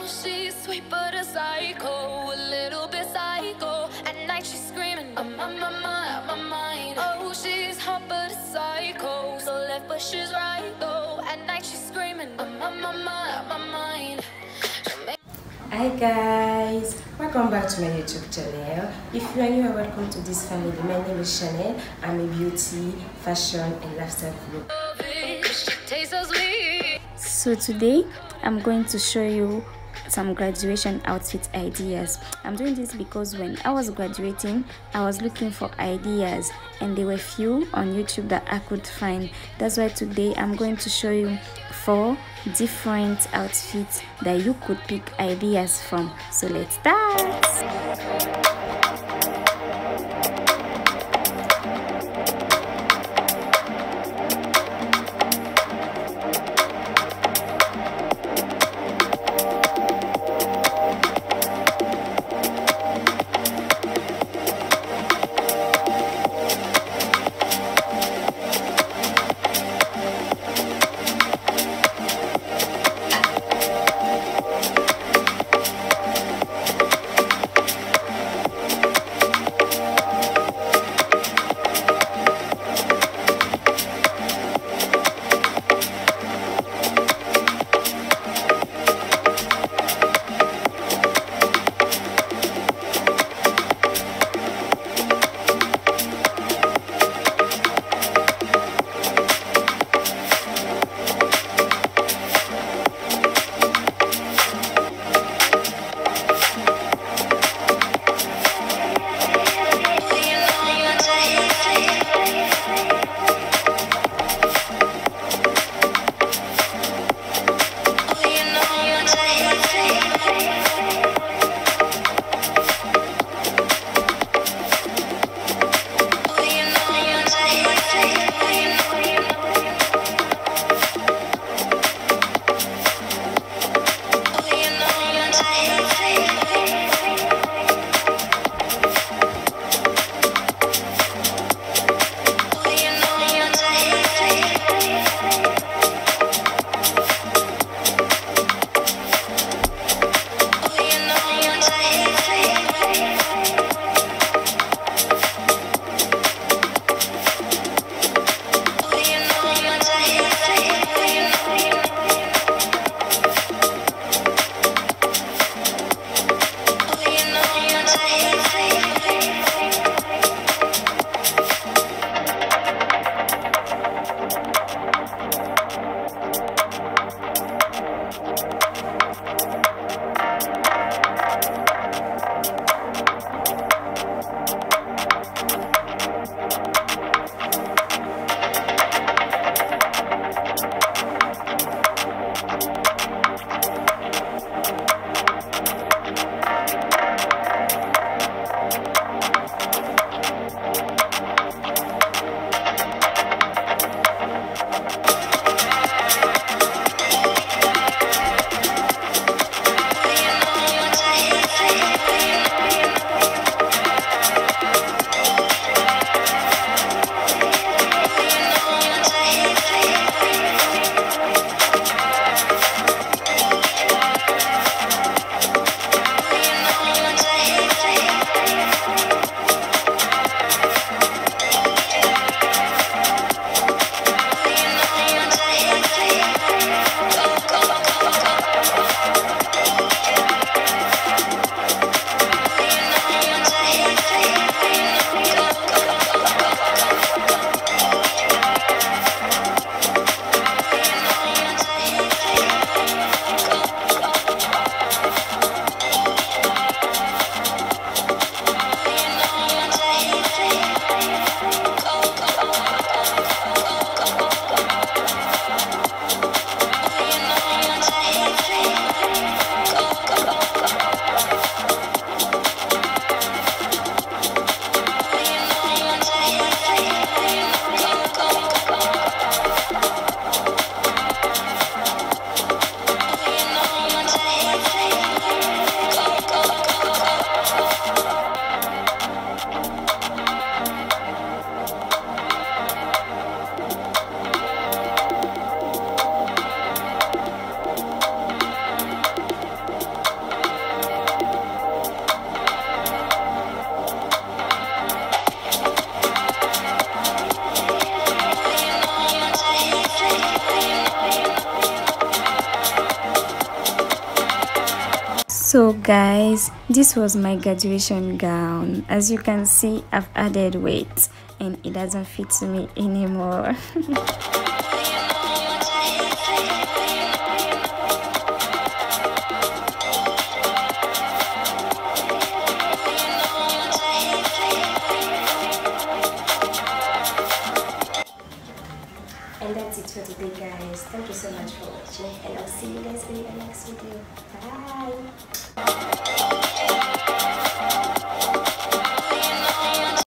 she's sweet but a psycho, a little bit psycho. At night she's screaming, I'm on my mind. Oh, she's hot but a psycho, so left but she's right though. At night she's screaming, I'm on my mind. Hi guys, welcome back to my YouTube channel. If you are new, welcome to this family. My name is Chanel. I'm a beauty, fashion and lifestyle vlogger. So today I'm going to show you some graduation outfit ideas. I'm doing this because when I was graduating, I was looking for ideas and there were few on YouTube that I could find. That's why today I'm going to show you 4 different outfits that you could pick ideas from. So let's start. So guys, this was my graduation gown. As you can see, I've added weight and it doesn't fit me anymore. And that's it for today, guys. Thank you so much for watching, and I'll see you guys in the next video. Bye.